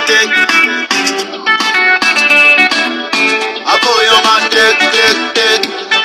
matek. Aboyo matek, tek.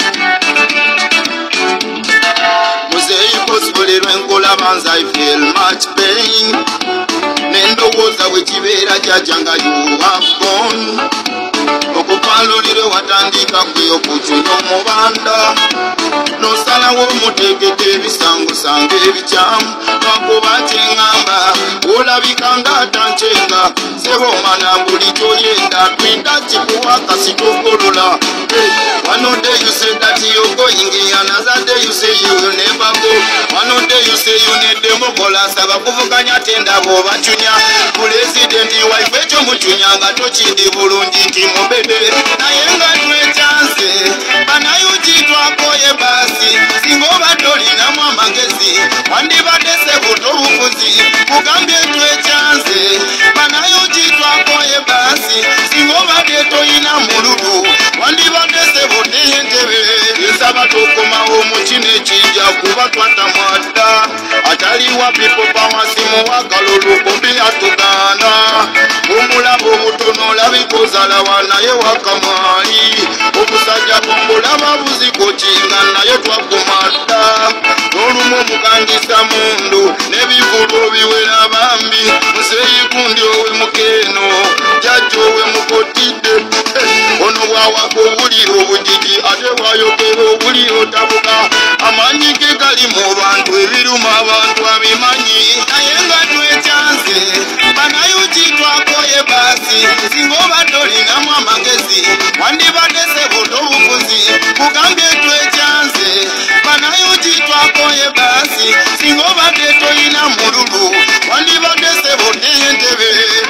Muzeyi possibly lwenkola banza I feel much pain. Nendokoza wechibera jajanga you have gone. Okupalulire watandika kwiyo kuchuno mubanda. Nosala wo mutegete ebisango sange ebichamu. Wakuba chengamba olabika ngatanchenga. Sebo mana buli choyenda twinda chikuwa kasitokolola. One day you say that you're going, another day you say you will never go. One day you say you need demokola saba kuvuganya tenda bo bachunya. President wife echo muchunya ngatochindi bulungi timobede. Na yenga twe chance bana yujitwa koye basi singo batoli na mwamagezi wandi badese butobufuzi kugambye twe chance bana yujitwa koye basi singo badeto ina muludu wandi badese budihentebe yesaba tokoma omuchine chija kuba twatamwada ataliwa people pawasimu wakalulu kumbi atugana umulabo butono labikozala wanaye wakamali okusajja kongola babuzi kochinga naye twakumata n'olumu mukangisa mundu n'ebivulu biwera bambi museyi kundi owe mukeno jajja owe mukotidde ono bwawaka obuliro obujiji ate bwayogera obuliro tabuka amanyi ge gali mu bantu ebiruma abantu abimanyi naye nga twekyanze banayujitwakoye basi singa obadde olinamu amagezi wandibadde buto bufuzi kugambye twekyanze banayujitwakoye basi singa obadde tolina mululu wandibadde sebudde entebe.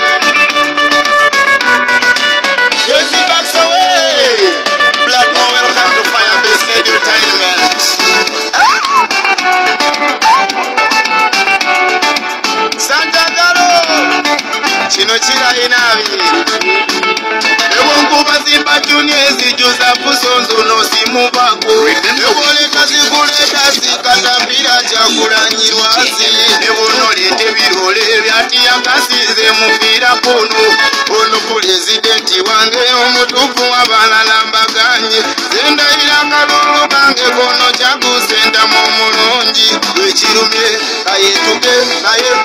Jesse backs away. Black Mo, welcome to Firebase Entertainment. Santa Galo, Chino Chira Inavi. Ewonkuba zimba Juniezi Joseph Sonzo no Simubako. Ewole kazi kuleta sikatambira chakulanyirwazi. Ewonolete birole byati yakasize mufira kono. Ono presidenti wange omutuku abalalambaganye. Zenda irakalulu kange kono chagusenda mu mulungi. Wechirumye kayetuke kaye